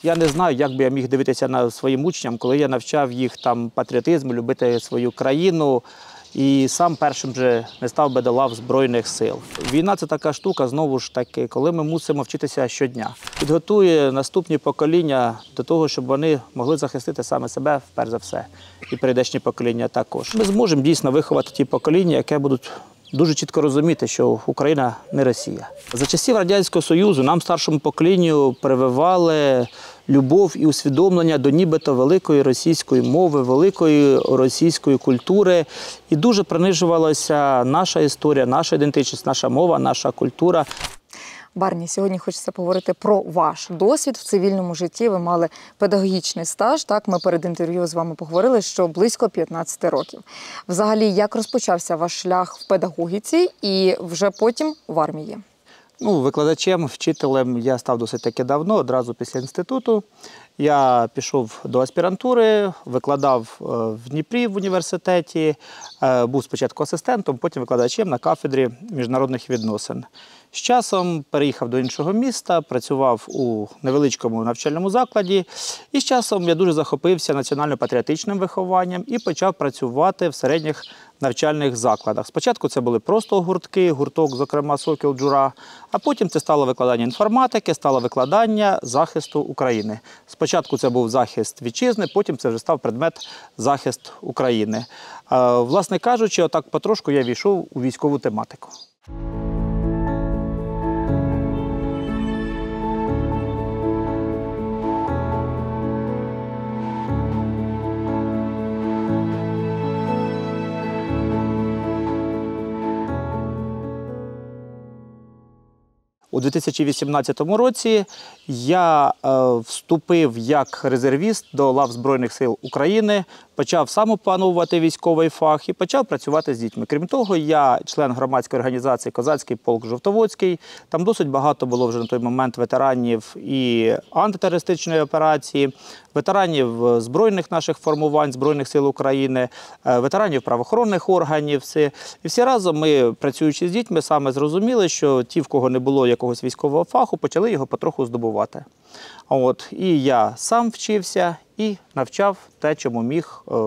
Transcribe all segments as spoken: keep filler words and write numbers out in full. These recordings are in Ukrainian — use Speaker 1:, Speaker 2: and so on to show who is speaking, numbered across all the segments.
Speaker 1: Я не знаю, як би я міг дивитися на своїм учням, коли я навчав їх там патріотизму, любити свою країну. І сам першим же не став би до лав Збройних сил. Війна – це така штука, знову ж таки, коли ми мусимо вчитися щодня. Підготує наступні покоління до того, щоб вони могли захистити саме себе, перш за все, і прийдешні покоління також. Ми зможемо дійсно виховати ті покоління, які будуть дуже чітко розуміти, що Україна не Росія. За часів Радянського Союзу нам, старшому поколінню, прививали любов і усвідомлення до нібито великої російської мови, великої російської культури. І дуже принижувалася наша історія, наша ідентичність, наша мова, наша культура.
Speaker 2: Барні, сьогодні хочеться поговорити про ваш досвід в цивільному житті. Ви мали педагогічний стаж, так? Ми перед інтерв'ю з вами поговорили, що близько п'ятнадцяти років. Взагалі, як розпочався ваш шлях в педагогіці і вже потім в армії?
Speaker 1: Ну, викладачем, вчителем я став досить таки давно, одразу після інституту. Я пішов до аспірантури, викладав в Дніпрі в університеті, був спочатку асистентом, потім викладачем на кафедрі міжнародних відносин. З часом переїхав до іншого міста, працював у невеличкому навчальному закладі. І з часом я дуже захопився національно-патріотичним вихованням і почав працювати в середніх навчальних закладах. Спочатку це були просто гуртки, гурток, зокрема, «Сокіл Джура», а потім це стало викладання інформатики, стало викладання захисту України. Спочатку це був захист вітчизни, потім це вже став предмет захист України. Власне кажучи, отак потрошку я війшов у військову тематику. У дві тисячі вісімнадцятому році я е, вступив як резервіст до лав Збройних сил України, почав сам опановувати військовий фах і почав працювати з дітьми. Крім того, я член громадської організації «Козацький полк Жовтоводський». Там досить багато було вже на той момент ветеранів і антитерористичної операції, ветеранів збройних наших формувань, Збройних сил України, ветеранів правоохоронних органів. І всі разом ми, працюючи з дітьми, саме зрозуміли, що ті, в кого не було якогось військового фаху, почали його потроху здобувати. От. І я сам вчився і навчав те, чому міг е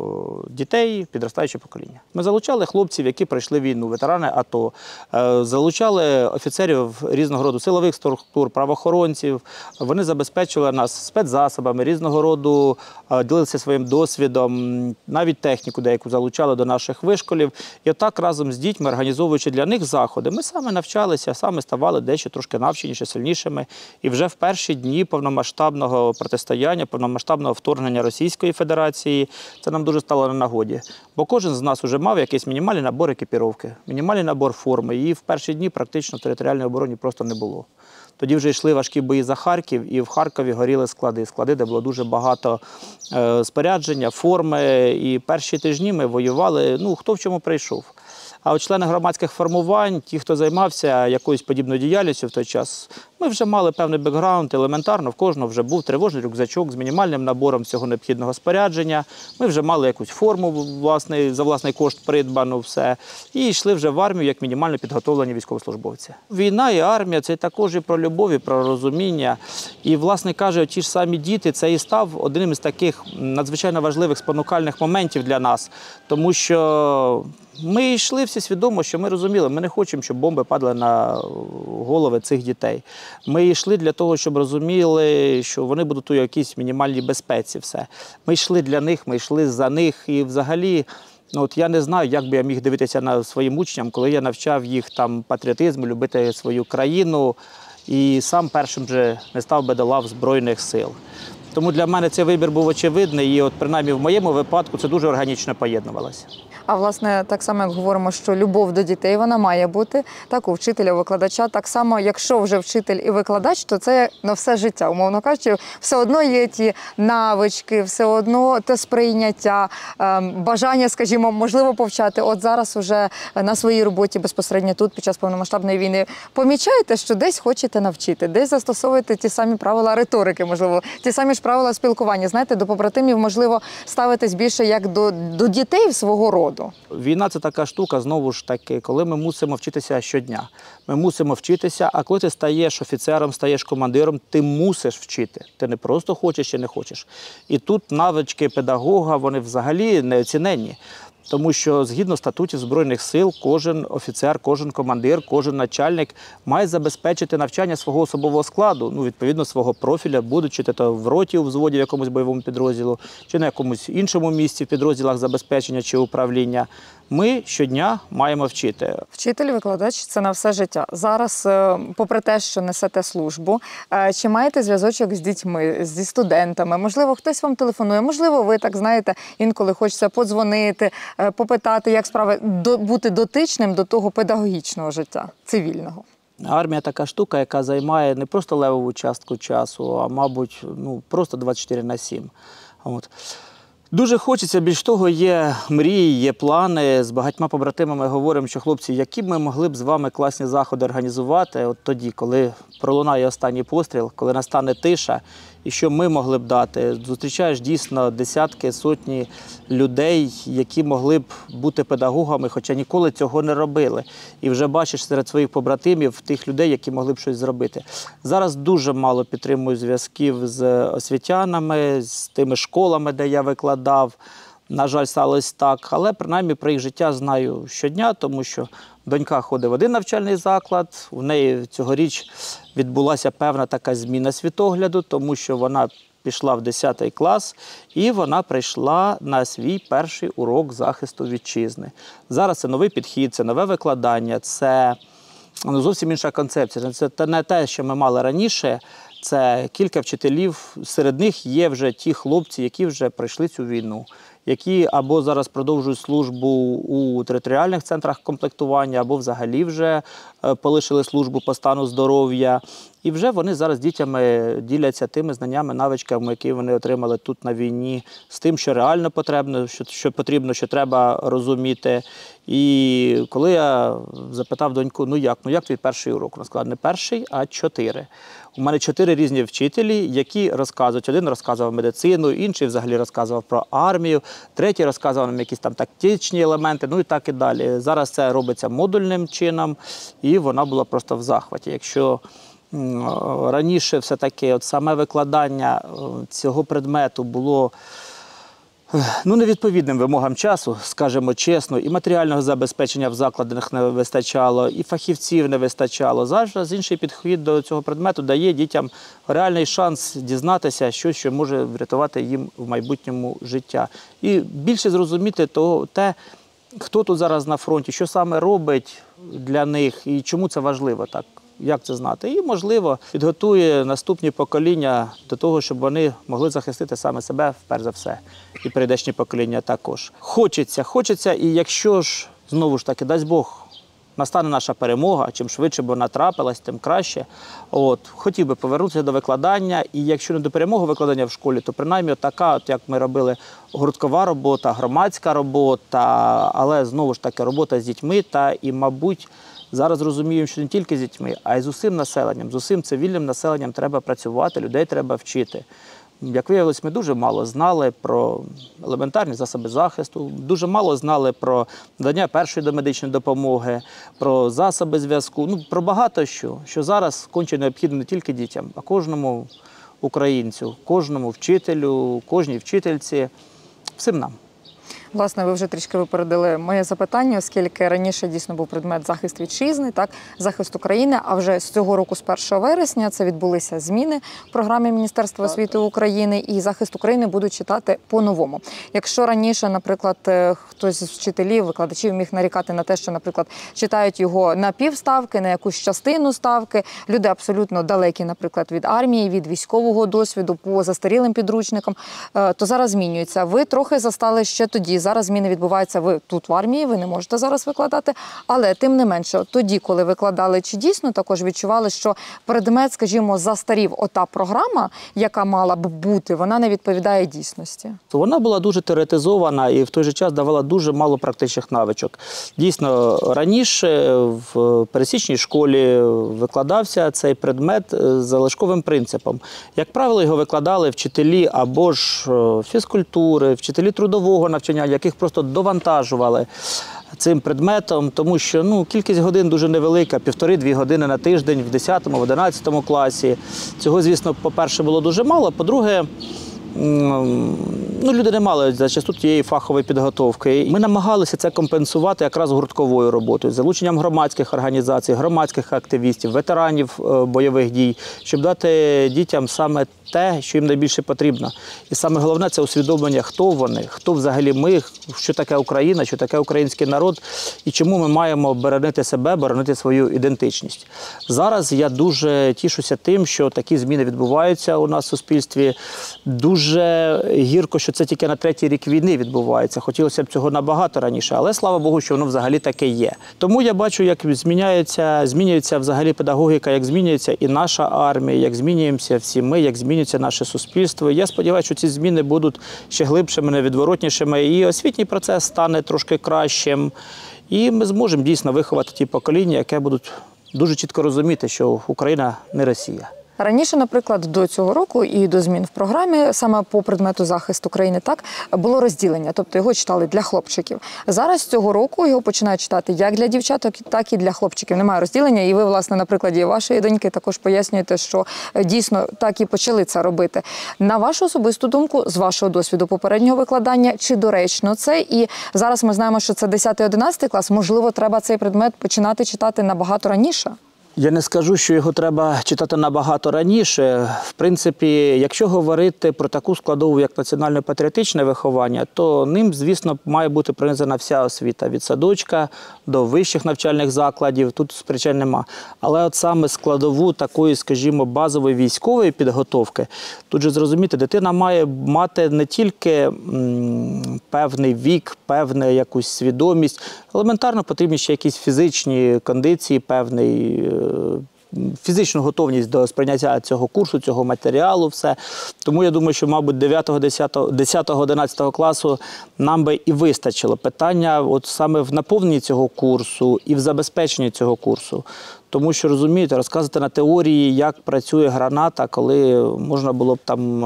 Speaker 1: дітей, підростаюче покоління. Ми залучали хлопців, які пройшли війну, ветерани АТО, е залучали офіцерів різного роду силових структур, правоохоронців. Вони забезпечували нас спецзасобами різного роду, е ділилися своїм досвідом, навіть техніку деяку залучали до наших вишколів. І отак разом з дітьми, організовуючи для них заходи, ми саме навчалися, саме ставали дещо трошки навченіше, сильнішими. І вже в перші дні повномасштабного протистояння, повномасштабного вторгнення Російської Федерації, це нам дуже стало на нагоді. Бо кожен з нас вже мав якийсь мінімальний набор екіпіровки, мінімальний набор форми. Її в перші дні практично в територіальній обороні просто не було. Тоді вже йшли важкі бої за Харків, і в Харкові горіли склади. Склади, де було дуже багато е, спорядження, форми. І перші тижні ми воювали, ну, хто в чому прийшов. А от члени громадських формувань, ті, хто займався якоюсь подібною діяльністю в той час, ми вже мали певний бекграунд, елементарно, в кожного вже був тривожний рюкзачок з мінімальним набором всього необхідного спорядження. Ми вже мали якусь форму власний, за власний кошт придбану, все. І йшли вже в армію як мінімально підготовлені військовослужбовці. Війна і армія – це також і про любов, і про розуміння. І, власне кажучи, ті ж самі діти – це і став одним із таких надзвичайно важливих спонукальних моментів для нас. Тому що ми йшли всі свідомо, що ми розуміли, ми не хочемо, щоб бомби падали на голови цих дітей. Ми йшли для того, щоб розуміли, що вони будуть у якійсь мінімальній безпеці. Все. Ми йшли для них, ми йшли за них. І взагалі, ну, от я не знаю, як би я міг дивитися на своїм учням, коли я навчав їх там патріотизму, любити свою країну. І сам першим же не став би до лав Збройних сил. Тому для мене цей вибір був очевидний, і от принаймні в моєму випадку це дуже органічно поєднувалося.
Speaker 2: А власне, так само, як говоримо, що любов до дітей, вона має бути, так, у вчителя, у викладача. Так само, якщо вже вчитель і викладач, то це на все життя. Умовно кажучи, все одно є ті навички, все одно те сприйняття, бажання, скажімо, можливо, повчати. От зараз уже на своїй роботі безпосередньо тут, під час повномасштабної війни, помічаєте, що десь хочете навчити, десь застосовуєте ті самі правила риторики, можливо, ті самі ж правила спілкування. Знаєте, до побратимів, можливо, ставитись більше як до, до дітей свого роду. складу?
Speaker 1: Війна – це така штука, знову ж таки, коли ми мусимо вчитися щодня. Ми мусимо вчитися, а коли ти стаєш офіцером, стаєш командиром, ти мусиш вчити. Ти не просто хочеш чи не хочеш. І тут навички педагога, вони взагалі неоціненні. Тому що згідно статутів Збройних сил, кожен офіцер, кожен командир, кожен начальник має забезпечити навчання свого особового складу, ну, відповідно, свого профіля, будучи то в роті, у взводі, в якомусь бойовому підрозділу, чи на якомусь іншому місці в підрозділах забезпечення чи управління. Ми щодня маємо вчити.
Speaker 2: Вчитель, викладач – це на все життя. Зараз, е, попри те, що несете службу, е, чи маєте зв'язочок з дітьми, зі студентами? Можливо, хтось вам телефонує, можливо, ви, так знаєте, інколи хочеться подзвонити, е, попитати, як справи, до, бути дотичним до того педагогічного життя, цивільного.
Speaker 1: Армія – така штука, яка займає не просто левову частку часу, а, мабуть, ну, просто двадцять чотири на сім. От. Дуже хочеться, більш того, є мрії, є плани. З багатьма побратимами говоримо, що, хлопці, які б ми могли б з вами класні заходи організувати от тоді, коли пролунає останній постріл, коли настане тиша, і що ми могли б дати. Зустрічаєш дійсно десятки, сотні людей, які могли б бути педагогами, хоча ніколи цього не робили. І вже бачиш серед своїх побратимів тих людей, які могли б щось зробити. Зараз дуже мало підтримую зв'язків з освітянами, з тими школами, де я викладав. На жаль, сталося так, але принаймні про їх життя знаю щодня, тому що донька ходить в один навчальний заклад, у неї цьогоріч відбулася певна така зміна світогляду, тому що вона пішла в десятий клас і вона прийшла на свій перший урок захисту вітчизни. Зараз це новий підхід, це нове викладання, це ну, зовсім інша концепція. Це не те, що ми мали раніше. Це кілька вчителів, серед них є вже ті хлопці, які вже пройшли цю війну, які або зараз продовжують службу у територіальних центрах комплектування, або взагалі вже полишили службу по стану здоров'я. І вже вони зараз з дітями діляться тими знаннями, навичками, які вони отримали тут на війні, з тим, що реально потрібно, що, що потрібно, що треба розуміти. І коли я запитав доньку, ну як, ну як твій перший урок? Вона сказала, не перший, а чотири. У мене чотири різні вчителі, які розказують. Один розказував медицину, інший взагалі розказував про армію, третій розказував нам якісь там тактичні елементи, ну і так і далі. Зараз це робиться модульним чином, і вона була просто в захваті. Якщо раніше все-таки от саме викладання цього предмету було ну, невідповідним вимогам часу, скажімо чесно, і матеріального забезпечення в закладах не вистачало, і фахівців не вистачало. Зараз інший підхід до цього предмету дає дітям реальний шанс дізнатися щось, що може врятувати їм в майбутньому життя. І більше зрозуміти того, те, хто тут зараз на фронті, що саме робить для них і чому це важливо так. Як це знати? І, можливо, підготує наступні покоління до того, щоб вони могли захистити саме себе, перш за все, і прийдешні покоління також. Хочеться, хочеться, і якщо ж, знову ж таки, дасть Бог, настане наша перемога, чим швидше б вона трапилась, тим краще. От, хотів би повернутися до викладання, і якщо не до перемоги викладання в школі, то принаймні така, от як ми робили, гурткова робота, громадська робота, але, знову ж таки, робота з дітьми та і, мабуть, зараз розуміємо, що не тільки з дітьми, а й з усім населенням, з усім цивільним населенням треба працювати, людей треба вчити. Як виявилось, ми дуже мало знали про елементарні засоби захисту, дуже мало знали про надання першої домедичної допомоги, про засоби зв'язку, ну, про багато що, що зараз конче необхідно не тільки дітям, а кожному українцю, кожному вчителю, кожній вчительці, всім нам.
Speaker 2: Власне, ви вже трішки випередили моє запитання, оскільки раніше дійсно був предмет захист вітчизни, так, захист України, а вже з цього року, з першого вересня, це відбулися зміни в програмі Міністерства освіти України, і захист України будуть читати по-новому. Якщо раніше, наприклад, хтось з вчителів, викладачів міг нарікати на те, що, наприклад, читають його на півставки, на якусь частину ставки, люди абсолютно далекі, наприклад, від армії, від військового досвіду, по застарілим підручникам, то зараз змінюється. Ви трохи застали ще тоді. Зараз зміни відбуваються, ви тут в армії, ви не можете зараз викладати, але тим не менше, тоді, коли викладали, чи дійсно також відчували, що предмет, скажімо, застарів, ота програма, яка мала б бути, вона не відповідає дійсності?
Speaker 1: Вона була дуже теоретизована і в той же час давала дуже мало практичних навичок. Дійсно, раніше в пересічній школі викладався цей предмет з залишковим принципом. Як правило, його викладали вчителі або ж фізкультури, вчителі трудового навчання, відділення, яких просто довантажували цим предметом, тому що ну, кількість годин дуже невелика, півтори-дві години на тиждень в десятому, в одинадцятому класі. Цього, звісно, по-перше, було дуже мало, по-друге, ну, люди не мали зачасту тієї фахової підготовки. Ми намагалися це компенсувати якраз гуртковою роботою, залученням громадських організацій, громадських активістів, ветеранів бойових дій, щоб дати дітям саме те, що їм найбільше потрібно. І саме головне – це усвідомлення, хто вони, хто взагалі ми, що таке Україна, що таке український народ і чому ми маємо боронити себе, боронити свою ідентичність. Зараз я дуже тішуся тим, що такі зміни відбуваються у нас в суспільстві. Дуже гірко, що це тільки на третій рік війни відбувається. Хотілося б цього набагато раніше, але слава Богу, що воно взагалі таке є. Тому я бачу, як зміняється, змінюється взагалі педагогіка, як змінюється і наша армія, як змінюємося всі ми, як змінюється наше суспільство. Я сподіваюся, що ці зміни будуть ще глибшими, невідворотнішими, і освітній процес стане трошки кращим. І ми зможемо дійсно виховати ті покоління, які будуть дуже чітко розуміти, що Україна не Росія.
Speaker 2: Раніше, наприклад, до цього року і до змін в програмі, саме по предмету захисту країни, так, було розділення, тобто його читали для хлопчиків. Зараз цього року його починають читати як для дівчаток, так і для хлопчиків. Немає розділення, і ви, власне, на прикладі вашої доньки також пояснюєте, що дійсно так і почали це робити. На вашу особисту думку, з вашого досвіду попереднього викладання, чи доречно це? І зараз ми знаємо, що це десятий-одинадцятий клас, можливо, треба цей предмет починати читати набагато раніше?
Speaker 1: Я не скажу, що його треба читати набагато раніше. В принципі, якщо говорити про таку складову, як національно-патріотичне виховання, то ним, звісно, має бути пронизана вся освіта. Від садочка до вищих навчальних закладів, тут причин нема. Але от саме складову такої, скажімо, базової військової підготовки, тут же зрозуміти, дитина має мати не тільки м, певний вік, певну якусь свідомість, елементарно потрібні ще якісь фізичні кондиції, певний фізичну готовність до сприйняття цього курсу, цього матеріалу, все. Тому я думаю, що, мабуть, дев'ятого, десятого, одинадцятого класу нам би і вистачило. Питання от саме в наповненні цього курсу і в забезпеченні цього курсу. Тому що, розумієте, розказувати на теорії, як працює граната, коли можна було б там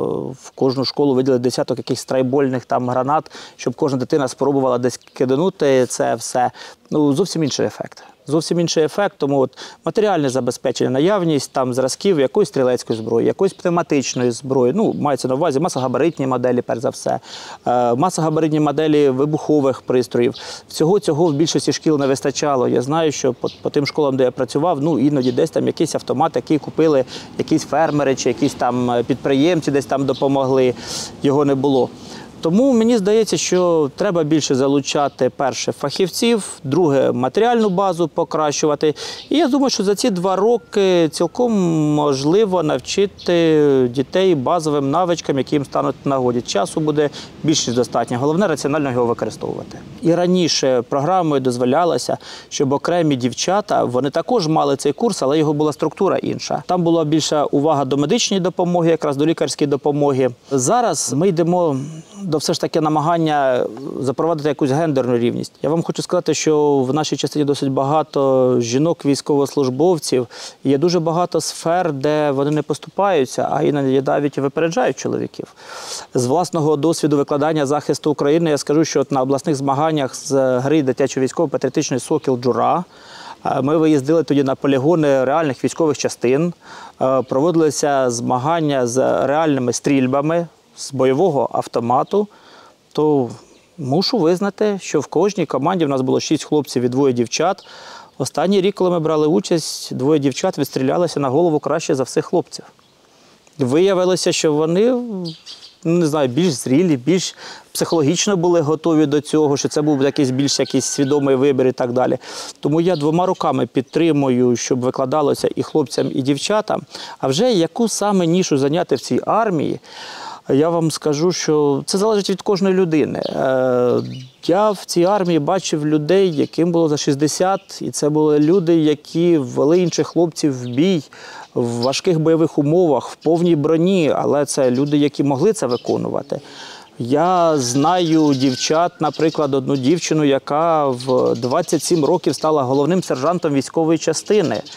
Speaker 1: в кожну школу виділити десяток якихось страйбольних там гранат, щоб кожна дитина спробувала десь киданути це все. Ну, зовсім інший ефект. Зовсім інший ефект, тому от матеріальне забезпечення, наявність там зразків якоїсь стрілецької зброї, якоїсь пневматичної зброї, ну, мається на увазі масогабаритні моделі, перш за все, е, масогабаритні моделі вибухових пристроїв. Всього цього в більшості шкіл не вистачало. Я знаю, що по, по тим школам, де я працював, ну, іноді десь там якийсь автомат, який купили якісь фермери чи якісь там підприємці десь там допомогли, його не було. Тому мені здається, що треба більше залучати, перше, фахівців, друге, матеріальну базу покращувати. І я думаю, що за ці два роки цілком можливо навчити дітей базовим навичкам, які їм стануть в нагоді. Часу буде більш ніж достатньо. Головне – раціонально його використовувати. І раніше програмою дозволялося, щоб окремі дівчата, вони також мали цей курс, але його була структура інша. Там була більша увага до медичної допомоги, якраз до лікарської допомоги. Зараз ми йдемо до все ж таки намагання запровадити якусь гендерну рівність. Я вам хочу сказати, що в нашій частині досить багато жінок-військовослужбовців, є дуже багато сфер, де вони не поступаються, а іноді навіть випереджають чоловіків. З власного досвіду викладання захисту України я скажу, що от на обласних змаганнях з гри дитячо-військово-патріотичний «Сокіл Джура» ми виїздили тоді на полігони реальних військових частин, проводилися змагання з реальними стрільбами, з бойового автомату, то мушу визнати, що в кожній команді в нас було шість хлопців і двоє дівчат. Останній рік, коли ми брали участь, двоє дівчат відстрілялися на голову краще за всіх хлопців. Виявилося, що вони, не знаю, більш зрілі, більш психологічно були готові до цього, що це був якийсь більш якийсь свідомий вибір і так далі. Тому я двома руками підтримую, щоб викладалося і хлопцям, і дівчатам. А вже яку саме нішу зайняти в цій армії, я вам скажу, що це залежить від кожної людини. Я в цій армії бачив людей, яким було за шістдесят, і це були люди, які ввели інших хлопців в бій, в важких бойових умовах, в повній броні, але це люди, які могли це виконувати. Я знаю дівчат, наприклад, одну дівчину, яка в двадцять сім років стала головним сержантом військової частини.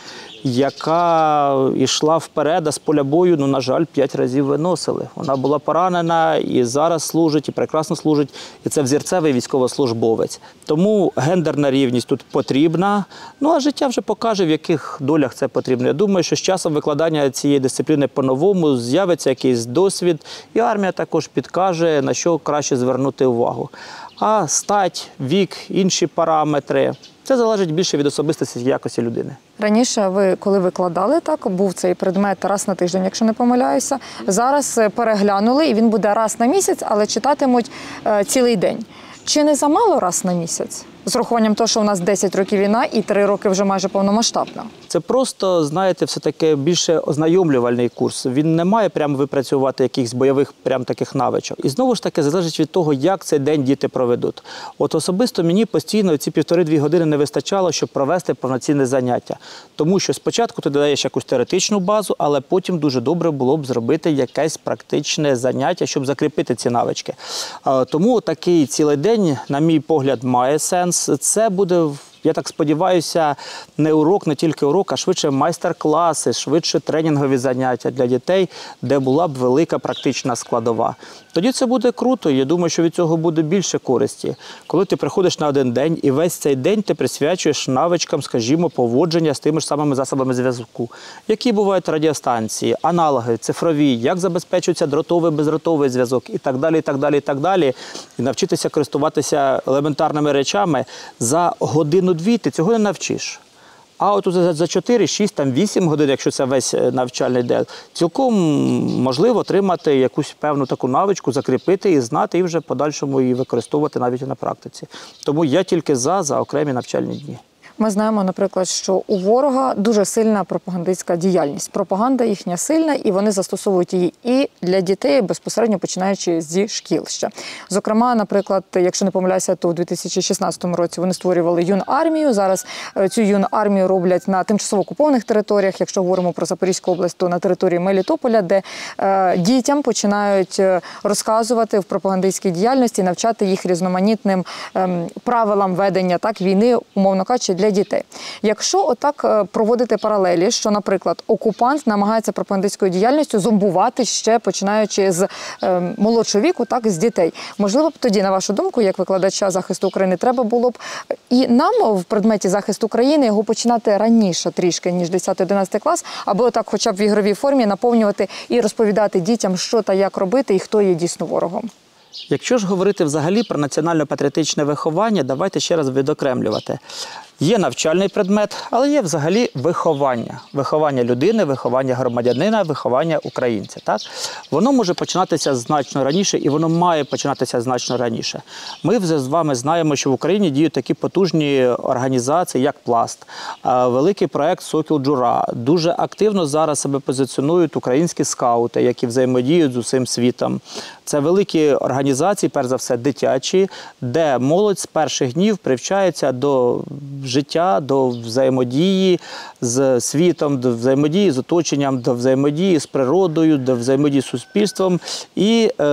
Speaker 1: яка йшла вперед, а з поля бою, ну, на жаль, п'ять разів виносили. Вона була поранена і зараз служить, і прекрасно служить, і це взірцевий військовослужбовець. Тому гендерна рівність тут потрібна, ну а життя вже покаже, в яких долях це потрібно. Я думаю, що з часом викладання цієї дисципліни по-новому з'явиться якийсь досвід, і армія також підкаже, на що краще звернути увагу. А стать, вік, інші параметри – це залежить більше від особистості якості людини.
Speaker 2: Раніше ви, коли викладали, так, був цей предмет раз на тиждень, якщо не помиляюся. Зараз переглянули, і він буде раз на місяць, але читатимуть е, цілий день. Чи не замало раз на місяць? З урахуванням того, що у нас десять років війна і три роки вже майже повномасштабна.
Speaker 1: Це просто, знаєте, все-таки більше ознайомлювальний курс. Він не має прямо випрацьовувати якихось бойових прям таких навичок. І знову ж таки залежить від того, як цей день діти проведуть. От особисто мені постійно ці півтори-дві години не вистачало, щоб провести повноцінне заняття. Тому що спочатку ти даєш якусь теоретичну базу, але потім дуже добре було б зробити якесь практичне заняття, щоб закріпити ці навички. Тому такий цілий день, на мій погляд, має сенс. Це буде, я так сподіваюся, не урок, не тільки урок, а швидше майстер-класи, швидше тренінгові заняття для дітей, де була б велика практична складова. Тоді це буде круто, я думаю, що від цього буде більше користі. Коли ти приходиш на один день і весь цей день ти присвячуєш навичкам, скажімо, поводження з тими ж самими засобами зв'язку. Які бувають радіостанції, аналоги, цифрові, як забезпечується дротовий, бездротовий зв'язок і так далі, і так далі, і так далі. І навчитися користуватися елементарними речами за годину-дві ти цього не навчиш. А от за чотири, шість, там вісім годин, якщо це весь навчальний день, цілком можливо отримати якусь певну таку навичку, закріпити і знати, і вже в подальшому її використовувати навіть на практиці. Тому я тільки за, за окремі навчальні дні.
Speaker 2: Ми знаємо, наприклад, що у ворога дуже сильна пропагандистська діяльність. Пропаганда їхня сильна, і вони застосовують її і для дітей, безпосередньо починаючи зі шкіл ще. Зокрема, наприклад, якщо не помиляюся, то у дві тисячі шістнадцятому році вони створювали юнармію. Зараз цю юнармію роблять на тимчасово окупованих територіях. Якщо говоримо про Запорізьку область, то на території Мелітополя, де е, дітям починають розказувати в пропагандистській діяльності, навчати їх різноманітним е, правилам ведення так війни, умовно кажучи, для дітей. Якщо отак проводити паралелі, що, наприклад, окупант намагається пропагандистською діяльністю зомбувати ще починаючи з е, молодшого віку, так, з дітей. Можливо б тоді, на вашу думку, як викладача захисту України, треба було б і нам в предметі захисту України його починати раніше трішки, ніж десятий-одинадцятий клас, аби отак хоча б в ігровій формі наповнювати і розповідати дітям, що та як робити і хто є дійсно ворогом.
Speaker 1: Якщо ж говорити взагалі про національно-патріотичне виховання, давайте ще раз відокремлювати. Є навчальний предмет, але є взагалі виховання. Виховання людини, виховання громадянина, виховання українця. Так? Воно може починатися значно раніше, і воно має починатися значно раніше. Ми вже з вами знаємо, що в Україні діють такі потужні організації, як Пласт, великий проєкт «Сокіл-Джура». Дуже активно зараз себе позиціонують українські скаути, які взаємодіють з усім світом. Це великі організації, перш за все, дитячі, де молодь з перших днів привчається до життя, до взаємодії з світом, до взаємодії з оточенням, до взаємодії з природою, до взаємодії з суспільством. І е,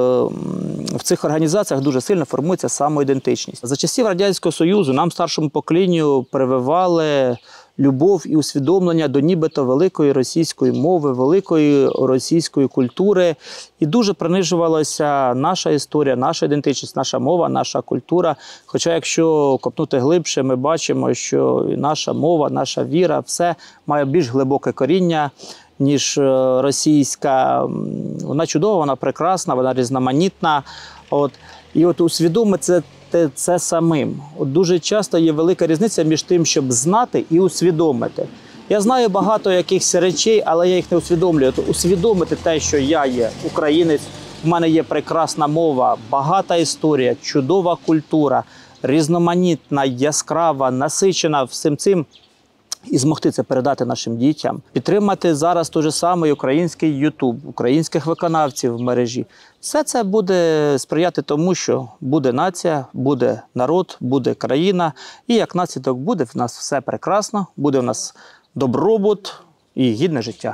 Speaker 1: в цих організаціях дуже сильно формується самоідентичність. За часів Радянського Союзу нам, старшому поколінню, прививали любов і усвідомлення до нібито великої російської мови, великої російської культури. І дуже принижувалася наша історія, наша ідентичність, наша мова, наша культура. Хоча якщо копнути глибше, ми бачимо, що наша мова, наша віра, все має більш глибоке коріння, ніж російська. Вона чудова, вона прекрасна, вона різноманітна. От. І от усвідомити це це самим. От дуже часто є велика різниця між тим, щоб знати і усвідомити. Я знаю багато якихось речей, але я їх не усвідомлюю. То усвідомити те, що я є українець, в мене є прекрасна мова, багата історія, чудова культура, різноманітна, яскрава, насичена всім цим. І змогти це передати нашим дітям. Підтримати зараз той же самий український ютуб, українських виконавців в мережі. Все це буде сприяти тому, що буде нація, буде народ, буде країна. І як наслідок буде в нас все прекрасно, буде в нас добробут і гідне життя.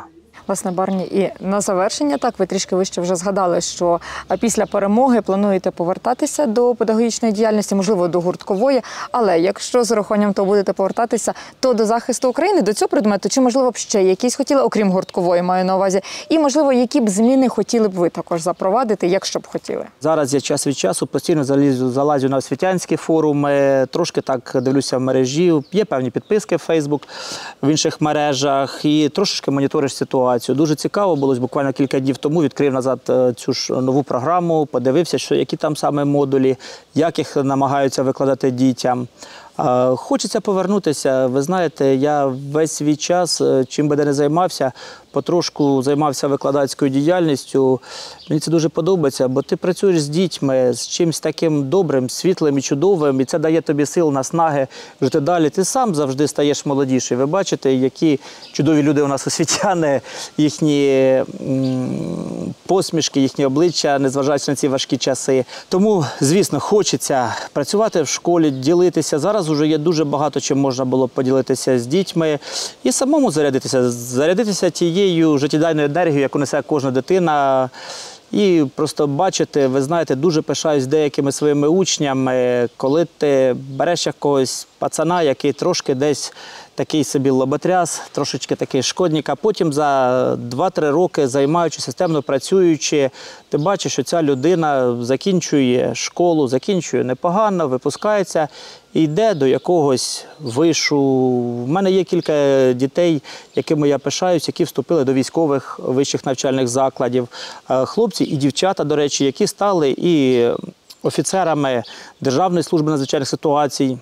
Speaker 2: Власне, Барні, і на завершення, так, ви трішки вище вже згадали, що після перемоги плануєте повертатися до педагогічної діяльності, можливо, до гурткової, але якщо з урахуванням того будете повертатися, то до захисту України, до цього предмету, чи, можливо, б ще якісь хотіли, окрім гурткової, маю на увазі, і, можливо, які б зміни хотіли б ви також запровадити, якщо б хотіли?
Speaker 1: Зараз я час від часу постійно залізу, залазю на освітянські форуми, трошки так дивлюся в мережі, є певні підписки в Фейсбук, в інших мережах, і трошечки моніториш ситуацію. Дуже цікаво було, буквально кілька днів тому відкрив назад цю ж нову програму, подивився, що, які там саме модулі, як їх намагаються викладати дітям. Хочеться повернутися. Ви знаєте, я весь свій час, чим би де не займався, потрошку займався викладацькою діяльністю. Мені це дуже подобається, бо ти працюєш з дітьми, з чимось таким добрим, світлим і чудовим, і це дає тобі сил, наснаги жити далі. Ти сам завжди стаєш молодіший. Ви бачите, які чудові люди у нас освітяни, їхні посмішки, їхні обличчя, незважаючи на ці важкі часи. Тому, звісно, хочеться працювати в школі, ділитися. Зараз вже є дуже багато чим можна було поділитися з дітьми і самому зарядитися, зарядитися тією життєдайною енергією, яку несе кожна дитина. І просто бачити, ви знаєте, дуже пишаюсь деякими своїми учнями, коли ти береш якогось пацана, який трошки десь такий собі лоботряс, трошечки такий шкодник, а потім за два-три роки, займаючись, системно працюючи, ти бачиш, що ця людина закінчує школу, закінчує непогано, випускається і йде до якогось вишу. В мене є кілька дітей, якими я пишаюсь, які вступили до військових вищих навчальних закладів. Хлопці і дівчата, до речі, які стали і офіцерами Державної служби надзвичайних ситуацій.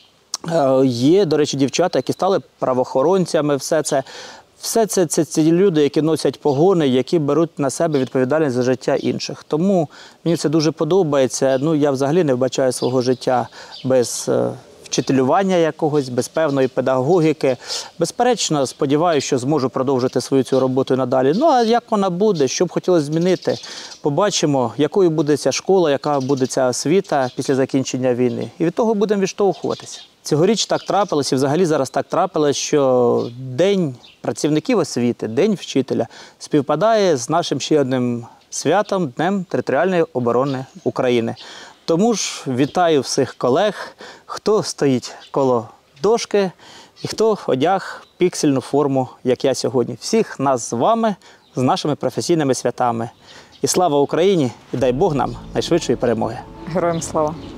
Speaker 1: Є, до речі, дівчата, які стали правоохоронцями, все це. Все це, це ці люди, які носять погони, які беруть на себе відповідальність за життя інших. Тому мені це дуже подобається. Ну, я взагалі не вбачаю свого життя без вчителювання якогось, без певної педагогіки. Безперечно, сподіваюся, що зможу продовжити свою цю роботу і надалі. Ну, а як вона буде, що б хотілося змінити, побачимо, якою буде ця школа, яка буде ця освіта після закінчення війни. І від того будемо відштовхуватися. Цьогоріч так трапилось, і взагалі зараз так трапилось, що День працівників освіти, День вчителя співпадає з нашим ще одним святом – Днем територіальної оборони України. Тому ж вітаю всіх колег, хто стоїть коло дошки і хто одяг піксельну форму, як я сьогодні. Всіх нас з вами, з нашими професійними святами. І слава Україні, і дай Бог нам найшвидшої перемоги.
Speaker 2: Героям слава!